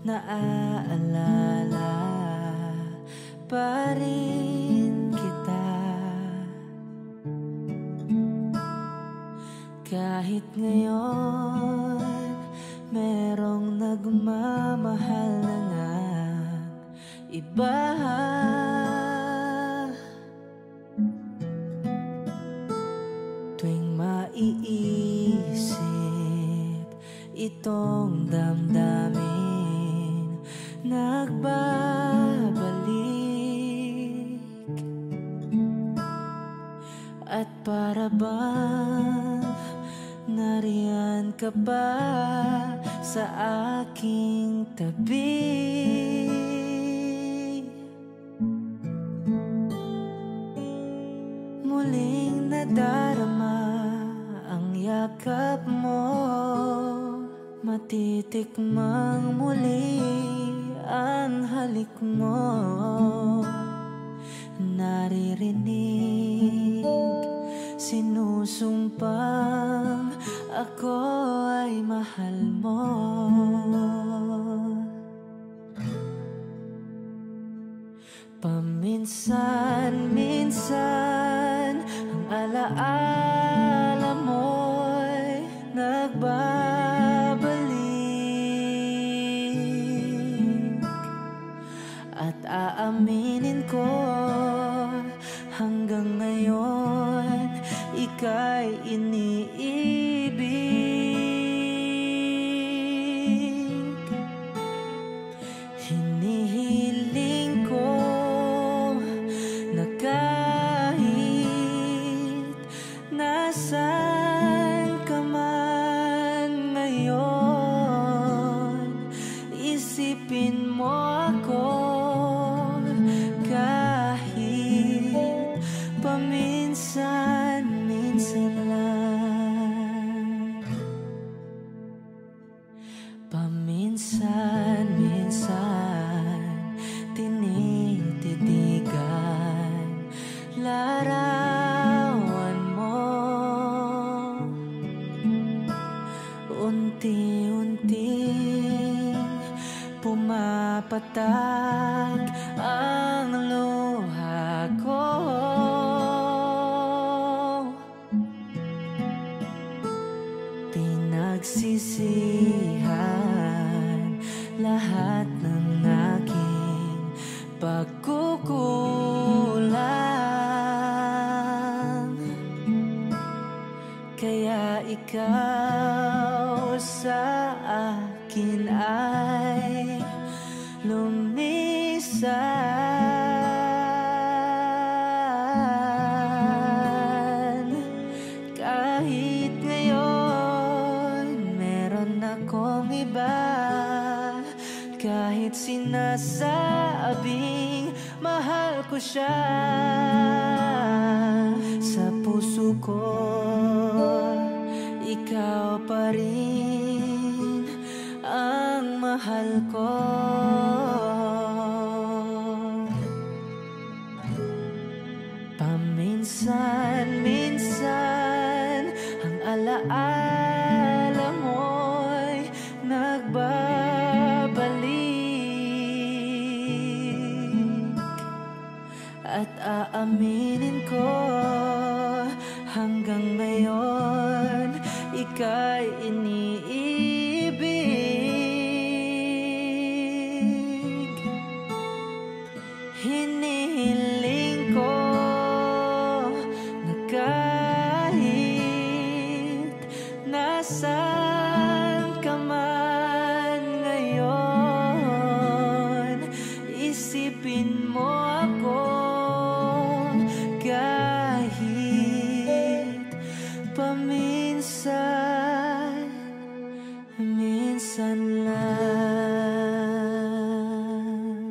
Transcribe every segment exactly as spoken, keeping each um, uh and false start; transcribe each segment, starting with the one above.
naaalala pa rin kita. Kahit ngayon merong nagmamahal na ngang iba, tuwing maiisip itong damdamin nagbabalik, at para bang nariyan ka pa sa aking tabi. Muling nadarama ang yakap mo, matitikmang muli ang halik mo. Naririnig sinusumpang ako ay mahal mo. Paminsan-minsan ang alaala mo'y nagbabalik, at aaminin ko hanggang ngayon ika'y iniibig. Hinihiling ko na kahit nasaan ka man ngayon, isipin mo ako kahit paminsan-minsan lang. Paminsan-minsan tinititigan larawan mo, unti-unting pumapatak ang luha ko. Pinagsisihan lahat ng aking pagkukulang, kaya ikaw sa akin ay lumisan. Kahit ngayon meron akong iba, kahit sinasabing mahal ko siya, sa puso ko ikaw pa rin ang mahal ko. Paminsan-minsan ang alaala mo'y nagbabalik, at aaminin ko hanggang ngayon ika'y iniibig. Hinihiling ko na kahit nasaan ka man ngayon, isipin mo ako kahit paminsan, minsan lang.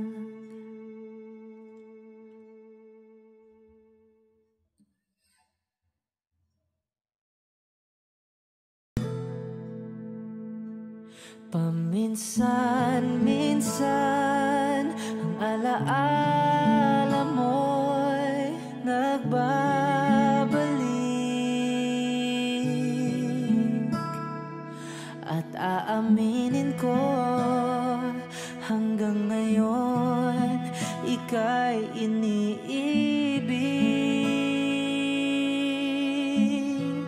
Paminsan-minsan ang alaala mo'y nagbabalik, at aaminin ko, hanggang ngayon ika'y iniibig.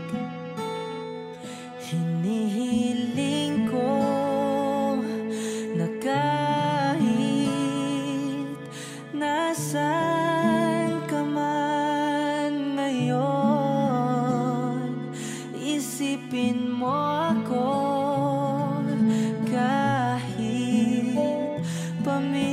Hinihiling ko na kahit nasaan ka man ngayon, isipin mo ako kahit pamilya.